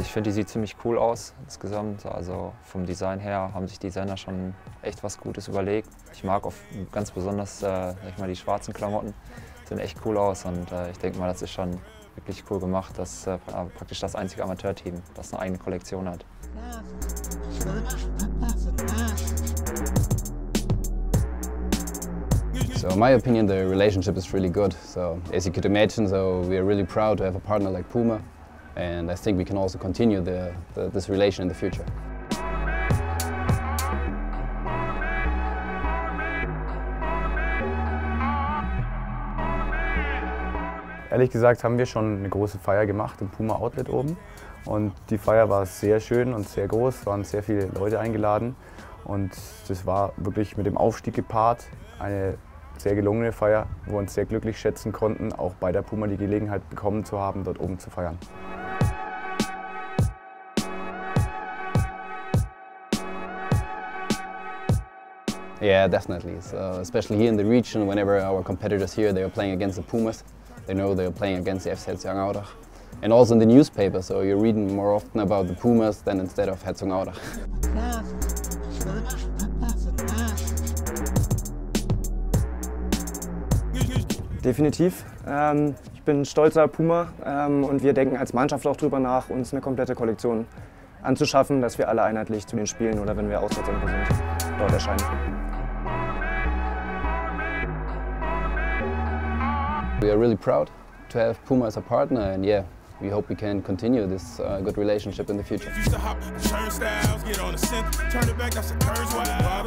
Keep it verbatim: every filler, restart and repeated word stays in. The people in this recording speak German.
ich finde, die sieht ziemlich cool aus insgesamt. Also vom Design her haben sich die Designer schon echt was Gutes überlegt. Ich mag auch ganz besonders äh, sag ich mal, die schwarzen Klamotten, sehen echt cool aus und äh, ich denke mal, das ist schon wirklich cool gemacht. Das ist äh, praktisch das einzige Amateurteam, das eine eigene Kollektion hat. So in my opinion, the relationship is really good. So as you could imagine, so we are really proud to have a partner like Puma, and I think we can also continue the, the, this relation in the future. Ehrlich gesagt haben wir schon eine große Feier gemacht im Puma Outlet oben. Und die Feier war sehr schön und sehr groß, es waren sehr viele Leute eingeladen. Und das war wirklich mit dem Aufstieg gepaart eine sehr gelungene Feier, wo wir uns sehr glücklich schätzen konnten, auch bei der Puma die Gelegenheit bekommen zu haben, dort oben zu feiern. Yeah, definitely. So especially here in the region, whenever our competitors here, they are playing against the Pumas, they know they are playing against the F C Herzogenaurach. And also in the newspaper, so you're reading more often about the Pumas than instead of Herzogenaurach. Definitiv. Ähm, ich bin ein stolzer Puma ähm, und wir denken als Mannschaft auch darüber nach, uns eine komplette Kollektion anzuschaffen, dass wir alle einheitlich zu den Spielen oder wenn wir auswärts irgendwo sind, dort erscheinen. We are really proud to have Puma as a partner, and yeah, we hope we can continue this uh, good relationship in the future.